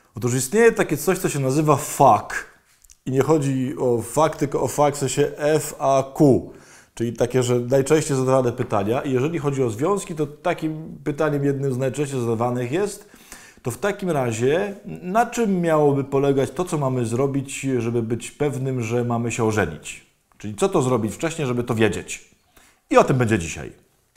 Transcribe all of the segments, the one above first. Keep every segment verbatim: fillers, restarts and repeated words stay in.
Otóż istnieje takie coś, co się nazywa fuck. I nie chodzi o fuck, tylko o fuck w sensie F A Q. Czyli takie, że najczęściej zadawane pytania. I jeżeli chodzi o związki, to takim pytaniem jednym z najczęściej zadawanych jest, to w takim razie na czym miałoby polegać to, co mamy zrobić, żeby być pewnym, że mamy się ożenić? Czyli co to zrobić wcześniej, żeby to wiedzieć? I o tym będzie dzisiaj.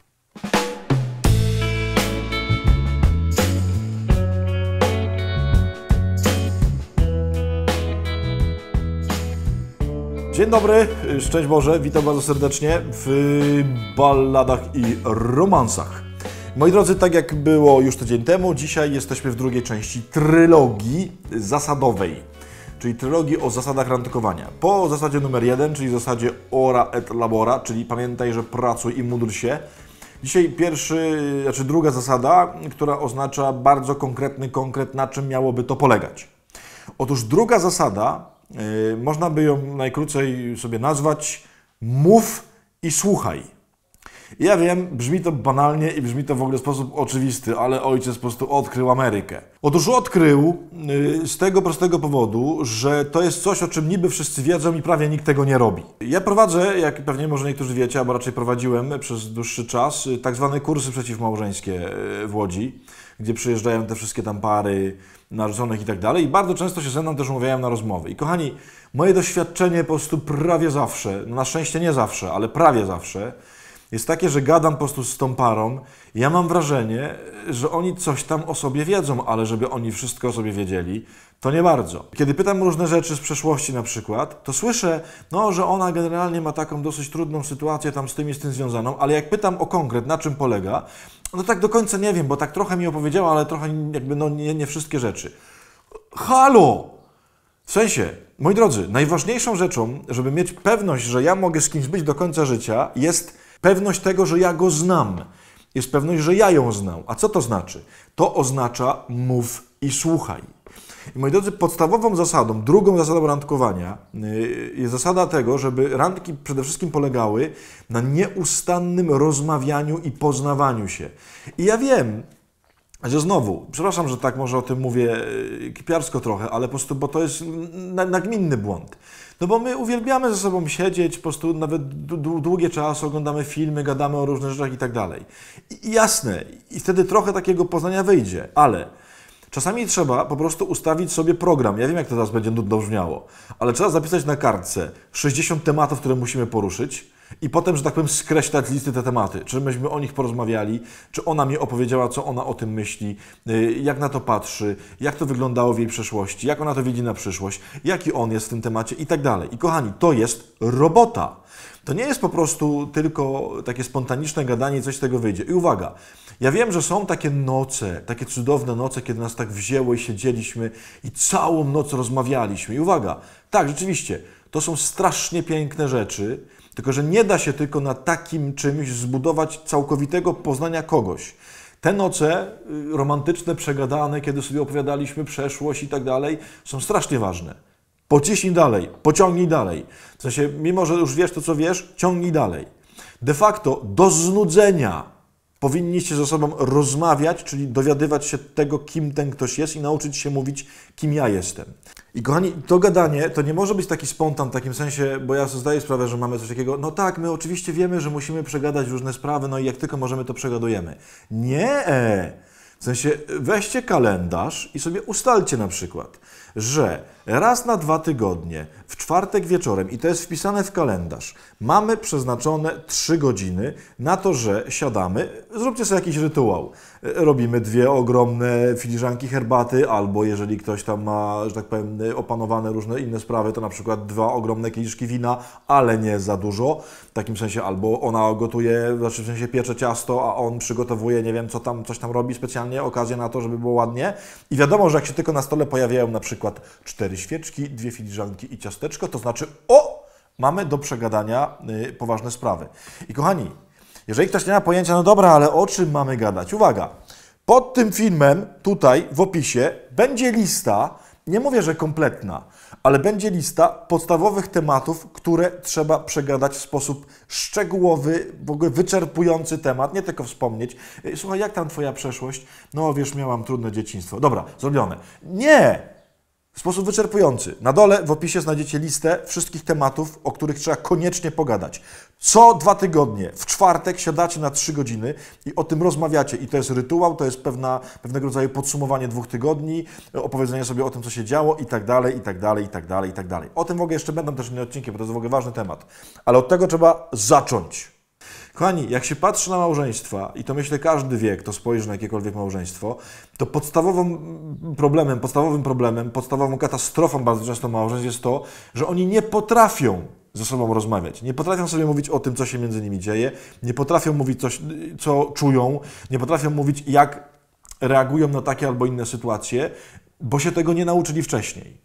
Dzień dobry, szczęść Boże, witam bardzo serdecznie w balladach i romansach. Moi drodzy, tak jak było już tydzień temu, dzisiaj jesteśmy w drugiej części trylogii zasadowej, czyli trylogii o zasadach randkowania. Po zasadzie numer jeden, czyli zasadzie ora et labora, czyli pamiętaj, że pracuj i módl się. Dzisiaj pierwszy, znaczy druga zasada, która oznacza bardzo konkretny konkret, na czym miałoby to polegać. Otóż druga zasada, Yy, można by ją najkrócej sobie nazwać mów i słuchaj. Ja wiem, brzmi to banalnie i brzmi to w ogóle w sposób oczywisty, ale ojciec po prostu odkrył Amerykę. Otóż odkrył yy, z tego prostego powodu, że to jest coś, o czym niby wszyscy wiedzą i prawie nikt tego nie robi. Ja prowadzę, jak pewnie może niektórzy wiecie, albo raczej prowadziłem przez dłuższy czas, yy, tak zwane kursy przeciwmałżeńskie yy, w Łodzi, gdzie przyjeżdżają te wszystkie tam pary narzuconych i tak dalej. I bardzo często się ze mną też umawiają na rozmowy. I kochani, moje doświadczenie po prostu prawie zawsze, no na szczęście nie zawsze, ale prawie zawsze, jest takie, że gadam po prostu z tą parą i ja mam wrażenie, że oni coś tam o sobie wiedzą, ale żeby oni wszystko o sobie wiedzieli, to nie bardzo. Kiedy pytam różne rzeczy z przeszłości na przykład, to słyszę, no, że ona generalnie ma taką dosyć trudną sytuację tam z tym i z tym związaną, ale jak pytam o konkret, na czym polega, no tak do końca nie wiem, bo tak trochę mi opowiedziała, ale trochę jakby no nie, nie wszystkie rzeczy. Halo! W sensie, moi drodzy, najważniejszą rzeczą, żeby mieć pewność, że ja mogę z kimś być do końca życia, jest pewność tego, że ja go znam. Jest pewność, że ja ją znam. A co to znaczy? To oznacza mów i słuchaj. I moi drodzy, podstawową zasadą, drugą zasadą randkowania jest zasada tego, żeby randki przede wszystkim polegały na nieustannym rozmawianiu i poznawaniu się. I ja wiem, że znowu, przepraszam, że tak może o tym mówię kipiarsko trochę, ale po prostu, bo to jest nagminny błąd. No bo my uwielbiamy ze sobą siedzieć, po prostu nawet długie czasy, oglądamy filmy, gadamy o różnych rzeczach i tak dalej. I jasne, i wtedy trochę takiego poznania wyjdzie, ale czasami trzeba po prostu ustawić sobie program. Ja wiem, jak to teraz będzie nudno brzmiało, ale trzeba zapisać na kartce sześćdziesiąt tematów, które musimy poruszyć i potem, że tak powiem, skreślać listy te tematy. Czy myśmy o nich porozmawiali, czy ona mi opowiedziała, co ona o tym myśli, jak na to patrzy, jak to wyglądało w jej przeszłości, jak ona to widzi na przyszłość, jaki on jest w tym temacie i tak dalej. I kochani, to jest robota. To nie jest po prostu tylko takie spontaniczne gadanie i coś z tego wyjdzie. I uwaga, ja wiem, że są takie noce, takie cudowne noce, kiedy nas tak wzięło i siedzieliśmy i całą noc rozmawialiśmy. I uwaga, tak, rzeczywiście, to są strasznie piękne rzeczy, tylko że nie da się tylko na takim czymś zbudować całkowitego poznania kogoś. Te noce romantyczne, przegadane, kiedy sobie opowiadaliśmy przeszłość i tak dalej, są strasznie ważne. Pociśnij dalej, pociągnij dalej. W sensie, mimo że już wiesz to, co wiesz, ciągnij dalej. De facto do znudzenia powinniście ze sobą rozmawiać, czyli dowiadywać się tego, kim ten ktoś jest i nauczyć się mówić, kim ja jestem. I kochani, to gadanie to nie może być taki spontan w takim sensie, bo ja sobie zdaję sprawę, że mamy coś takiego, no tak, my oczywiście wiemy, że musimy przegadać różne sprawy, no i jak tylko możemy, to przegadujemy. Nie! W sensie, weźcie kalendarz i sobie ustalcie na przykład, że raz na dwa tygodnie, w czwartek wieczorem, i to jest wpisane w kalendarz, mamy przeznaczone trzy godziny na to, że siadamy, zróbcie sobie jakiś rytuał. Robimy dwie ogromne filiżanki herbaty, albo jeżeli ktoś tam ma, że tak powiem, opanowane różne inne sprawy, to na przykład dwa ogromne kieliszki wina, ale nie za dużo. W takim sensie albo ona gotuje, znaczy w sensie piecze ciasto, a on przygotowuje, nie wiem, co tam, coś tam robi specjalnie, okazję na to, żeby było ładnie. I wiadomo, że jak się tylko na stole pojawiają na przykład cztery świeczki, dwie filiżanki i ciasteczko, to znaczy, o, mamy do przegadania y, poważne sprawy. I kochani, jeżeli ktoś nie ma pojęcia, no dobra, ale o czym mamy gadać? Uwaga, pod tym filmem, tutaj w opisie, będzie lista Nie mówię, że kompletna, ale będzie lista podstawowych tematów, które trzeba przegadać w sposób szczegółowy, w ogóle wyczerpujący temat, nie tylko wspomnieć. Słuchaj, jak tam twoja przeszłość? No wiesz, miałam trudne dzieciństwo. Dobra, zrobione. Nie! W sposób wyczerpujący. Na dole w opisie znajdziecie listę wszystkich tematów, o których trzeba koniecznie pogadać. Co dwa tygodnie, w czwartek siadacie na trzy godziny i o tym rozmawiacie. I to jest rytuał, to jest pewna, pewnego rodzaju podsumowanie dwóch tygodni, opowiedzenie sobie o tym, co się działo i tak dalej, i tak dalej, i tak dalej, i tak dalej. O tym w ogóle jeszcze będą też inne odcinki, bo to jest w ogóle ważny temat. Ale od tego trzeba zacząć. Kochani, jak się patrzy na małżeństwa, i to myślę każdy wie, kto spojrzy na jakiekolwiek małżeństwo, to podstawowym problemem, podstawowym problemem, podstawową katastrofą bardzo często małżeństw jest to, że oni nie potrafią ze sobą rozmawiać. Nie potrafią sobie mówić o tym, co się między nimi dzieje, nie potrafią mówić, coś, co czują, nie potrafią mówić, jak reagują na takie albo inne sytuacje, bo się tego nie nauczyli wcześniej.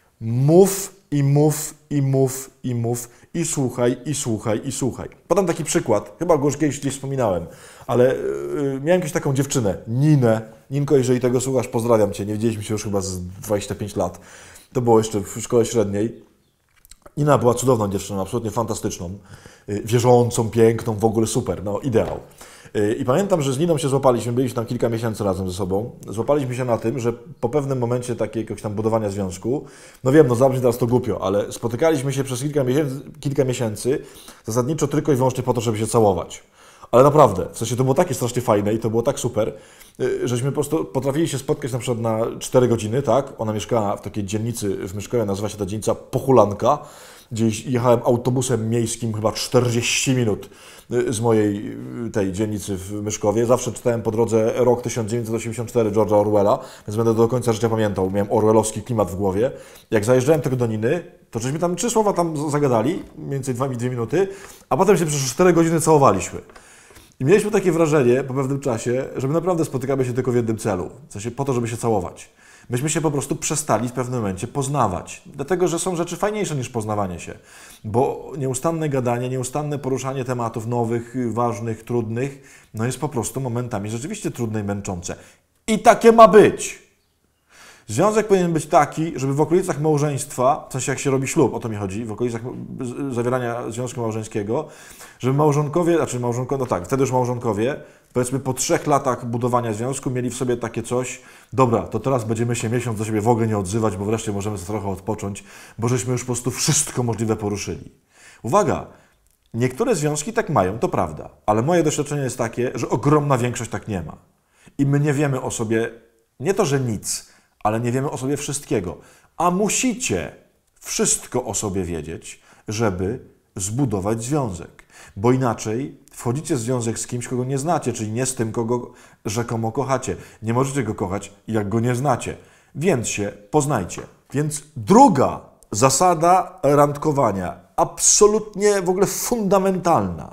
Mów i mów, i mów, i mów, i słuchaj, i słuchaj, i słuchaj. Podam taki przykład, chyba go już kiedyś gdzieś wspominałem, ale yy, miałem jakąś taką dziewczynę, Ninę. Ninko, jeżeli tego słuchasz, pozdrawiam Cię, nie widzieliśmy się już chyba z dwadzieścia pięć lat. To było jeszcze w szkole średniej. Nina była cudowną dziewczyną, absolutnie fantastyczną, yy, wierzącą, piękną, w ogóle super, no ideał. I pamiętam, że z Niną się złapaliśmy, byliśmy tam kilka miesięcy razem ze sobą, złapaliśmy się na tym, że po pewnym momencie takiego tam budowania związku, no wiem, no zabrzmi teraz to głupio, ale spotykaliśmy się przez kilka miesięcy, kilka miesięcy zasadniczo tylko i wyłącznie po to, żeby się całować. Ale naprawdę, w sensie to było takie strasznie fajne i to było tak super, żeśmy po prostu potrafili się spotkać na przykład na cztery godziny, tak? Ona mieszkała w takiej dzielnicy w Myszkowie, nazywa się ta dzielnica Pochulanka. Gdzieś jechałem autobusem miejskim chyba czterdzieści minut z mojej tej dzielnicy w Myszkowie. Zawsze czytałem po drodze rok tysiąc dziewięćset osiemdziesiąt cztery George'a Orwella, więc będę do końca życia pamiętał. Miałem orwellowski klimat w głowie. Jak zajeżdżałem tego do Niny, to żeśmy tam trzy słowa tam zagadali, mniej więcej dwa, dwie minuty, a potem się przez cztery godziny całowaliśmy. I mieliśmy takie wrażenie po pewnym czasie, że my naprawdę spotykamy się tylko w jednym celu, w sensie po to, żeby się całować. Myśmy się po prostu przestali w pewnym momencie poznawać, dlatego że są rzeczy fajniejsze niż poznawanie się, bo nieustanne gadanie, nieustanne poruszanie tematów nowych, ważnych, trudnych, no jest po prostu momentami rzeczywiście trudne i męczące. I takie ma być. Związek powinien być taki, żeby w okolicach małżeństwa, w sensie jak się robi ślub, o to mi chodzi, w okolicach zawierania związku małżeńskiego, żeby małżonkowie, znaczy małżonkowie, no tak, wtedy już małżonkowie, powiedzmy po trzech latach budowania związku mieli w sobie takie coś, dobra, to teraz będziemy się miesiąc do siebie w ogóle nie odzywać, bo wreszcie możemy sobie trochę odpocząć, bo żeśmy już po prostu wszystko możliwe poruszyli. Uwaga, niektóre związki tak mają, to prawda, ale moje doświadczenie jest takie, że ogromna większość tak nie ma. I my nie wiemy o sobie, nie to, że nic, ale nie wiemy o sobie wszystkiego. A musicie wszystko o sobie wiedzieć, żeby zbudować związek. Bo inaczej wchodzicie w związek z kimś, kogo nie znacie, czyli nie z tym, kogo rzekomo kochacie. Nie możecie go kochać, jak go nie znacie. Więc się poznajcie. Więc druga zasada randkowania, absolutnie w ogóle fundamentalna.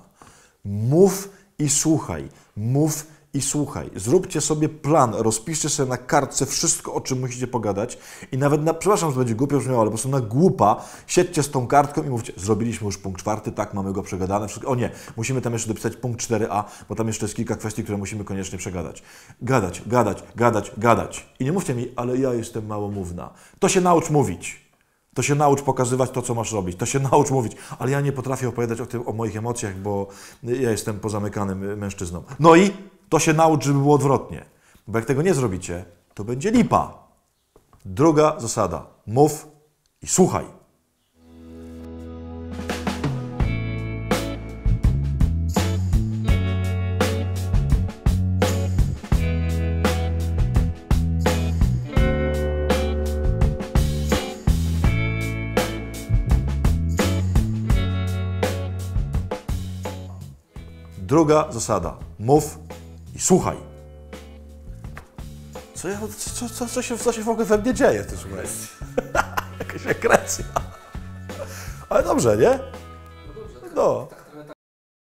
Mów i słuchaj. Mów i słuchaj. Zróbcie sobie plan, rozpiszcie sobie na kartce wszystko, o czym musicie pogadać i nawet na, przepraszam, że będzie głupio brzmiało, ale po prostu na głupa siedźcie z tą kartką i mówcie, zrobiliśmy już punkt czwarty, tak, mamy go przegadane, wszystko. O nie, musimy tam jeszcze dopisać punkt cztery a, bo tam jeszcze jest kilka kwestii, które musimy koniecznie przegadać. Gadać, gadać, gadać, gadać. I nie mówcie mi, ale ja jestem małomówna. To się naucz mówić. To się naucz pokazywać to, co masz robić. To się naucz mówić, ale ja nie potrafię opowiadać o tym, o moich emocjach, bo ja jestem pozamykanym mężczyzną. No i to się naucz, żeby było odwrotnie. Bo jak tego nie zrobicie, to będzie lipa. Druga zasada. Mów i słuchaj. Druga zasada. Mów i słuchaj. Co, ja, co, co, co, się, co się w ogóle we mnie dzieje? Ty, słuchaj. Jakaś agresja. Ale dobrze, nie? No.